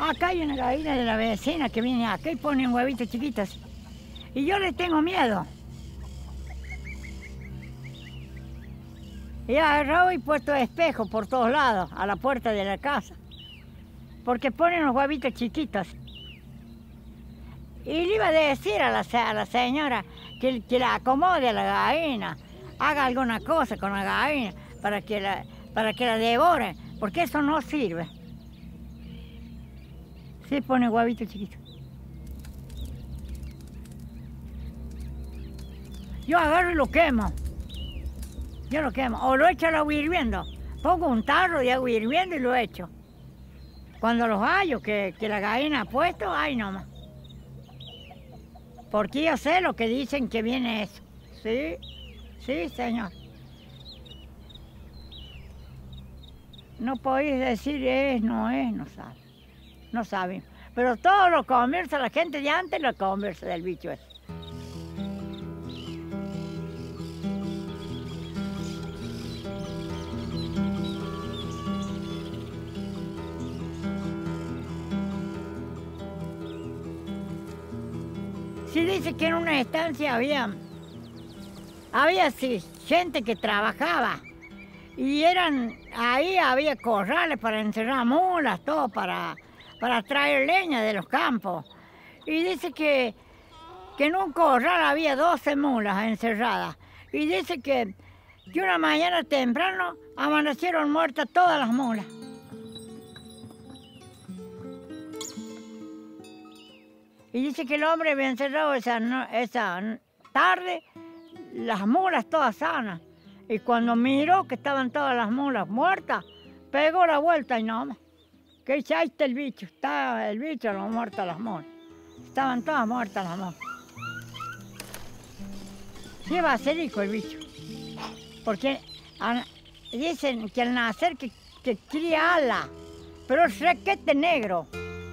Acá hay una gallina de la vecina que viene acá y pone huevitos chiquitos. Y yo le tengo miedo. Y agarrado y puesto espejos por todos lados, a la puerta de la casa. Porque ponen los huevitos chiquitos. Y le iba a decir a la señora que la acomode a la gallina, haga alguna cosa con la gallina para que la devore, porque eso no sirve. Sí pone huevitos chiquitos. Yo agarro y lo quemo. Yo lo quemo. O lo echo al agua hirviendo. Pongo un tarro de agua hirviendo y lo echo. Cuando los hallo que la gallina ha puesto, ay nomás. Porque yo sé lo que dicen que viene eso. Sí, sí, señor. No podéis decir no sabe. No saben. Pero todo lo conversa, la gente de antes lo conversa del bicho ese. Sí dice que en una estancia había sí, gente que trabajaba y ahí había corrales para encerrar mulas, todo para traer leña de los campos. Y dice que en un corral había 12 mulas encerradas. Y dice que una mañana temprano amanecieron muertas todas las mulas. Y dice que el hombre había encerrado esa tarde las mulas todas sanas. Y cuando miró que estaban todas las mulas muertas, pegó la vuelta y no más. Que dice, ahí está el bicho, lo muertas las mulas. Estaban todas muertas las mulas. Sí va a ser hijo el bicho. Porque dicen que al nacer que cría ala, pero es requete negro.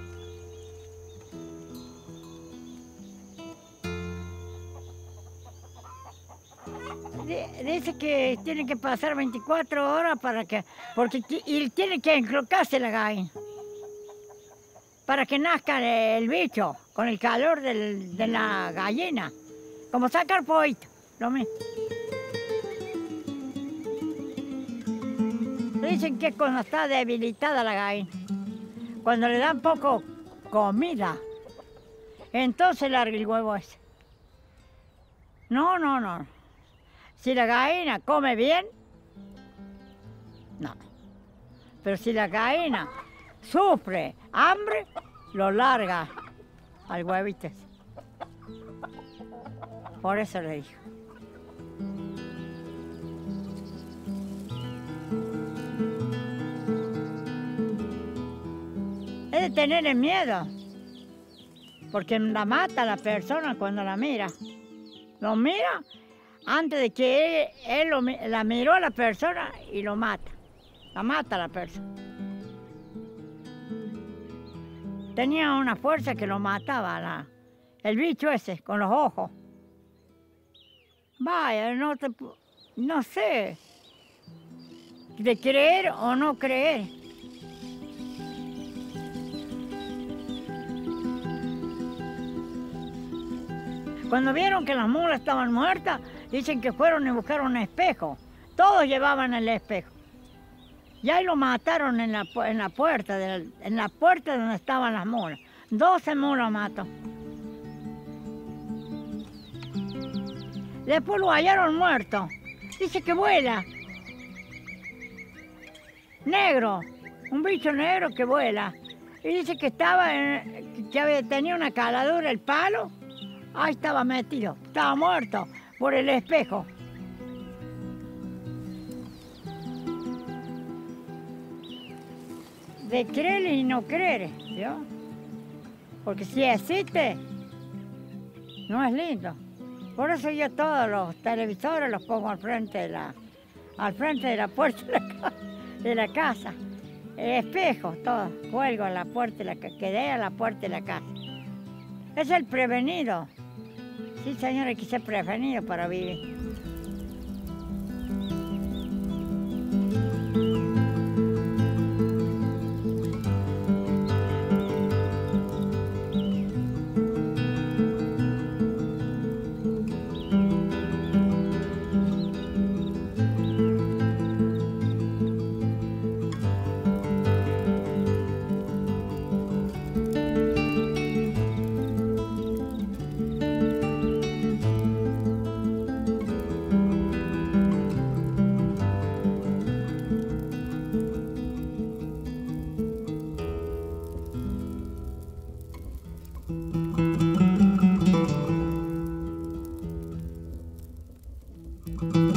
Dice que tiene que pasar 24 horas y tiene que enclocarse la gallina para que nazca el bicho con el calor de la gallina, como sacar pollito, lo mismo. Dicen que cuando está debilitada la gallina, cuando le dan poco comida, entonces larga el huevo ese. No. Si la gallina come bien, no. Pero si la gallina sufre hambre, lo larga al huevito ese. Por eso le dijo. Es de tenerle miedo, porque la mata a la persona cuando la mira. Lo mira antes de que él la miró a la persona y lo mata. La mata a la persona. Tenía una fuerza que lo mataba, el bicho ese, con los ojos. Vaya, no sé de creer o no creer. Cuando vieron que las mulas estaban muertas, dicen que fueron y buscaron un espejo. Todos llevaban el espejo. Y ahí lo mataron en la puerta donde estaban las mulas. 12 mulas mató. Después lo hallaron muerto. Dice que vuela. Negro, un bicho negro que vuela. Y dice que tenía una caladura el palo. Ahí estaba metido, estaba muerto por el espejo. De creer y no creer, ¿yo? Porque si existe, no es lindo. Por eso yo todos los televisores los pongo al frente de la puerta de la casa. Espejos, todo, cuelgo a la puerta que dé a la puerta de la casa. Es el prevenido. Sí, señor, hay que ser prevenido para vivir. Chao.